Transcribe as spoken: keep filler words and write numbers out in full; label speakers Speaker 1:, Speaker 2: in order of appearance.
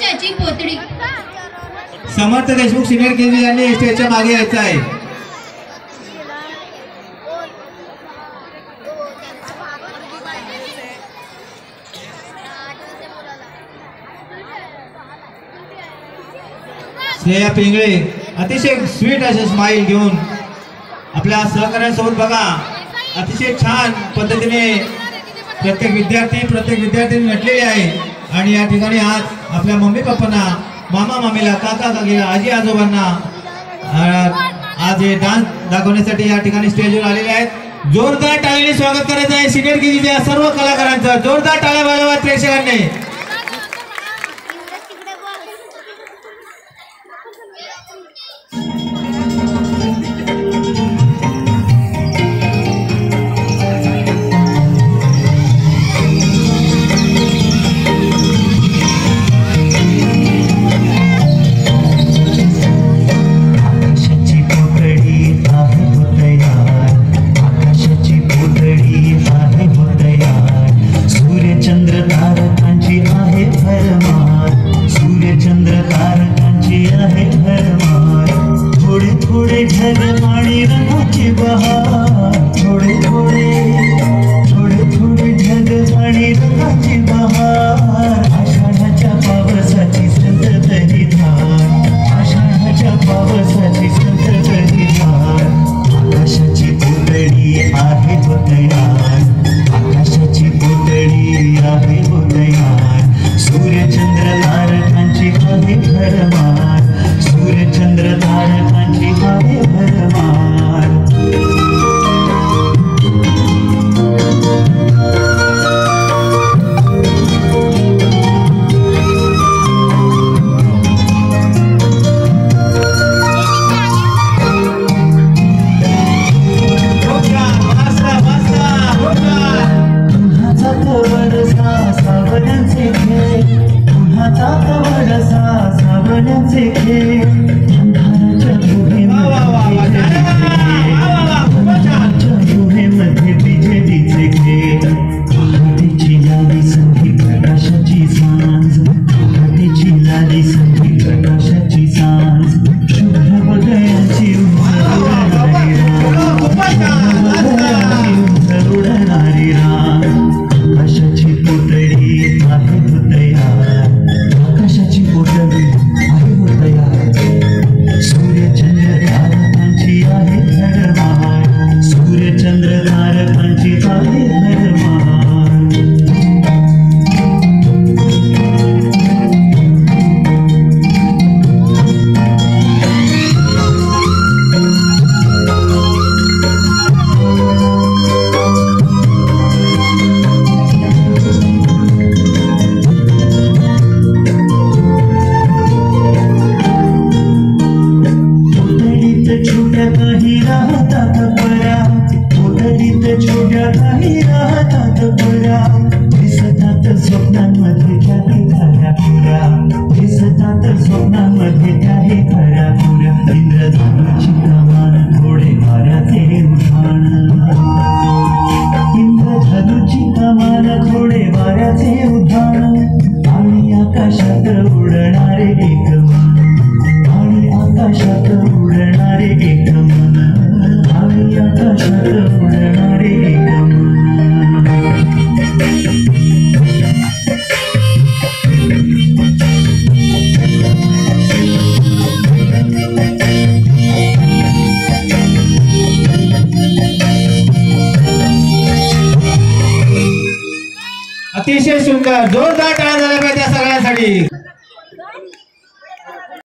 Speaker 1: आकाशाची पोतडी.
Speaker 2: Samarth Deshmukh senior KG यांनी स्टेजच्या मागे यायचं आहे. स्नेहा पिंगळे अतिशय स्वीट असे स्माइल घेऊन आपल्या सहकार्यांसोबत बघा अतिशय छान पद्धतीने प्रत्येक विद्यार्थी प्रत्येक विद्यार्थी नटलेले आहे. आणि या ठिकाणी आज आपल्या मम्मी पप्पांना मामा मामीला काका काकीला आजी आजोबांना आज हे डान्स दाखवण्यासाठी या ठिकाणी स्टेजवर आलेले आहेत. जोरदार टाळ्यांनी स्वागत करायचं आहे सिनियर केजीच्या सर्व कलाकारांचं. जोरदार टाळ्या वाजवा प्रेक्षकांनी. अतिशय सुंदर जोरदार टाळ्या झाल्या पाहिजे त्या सगळ्यांसाठी.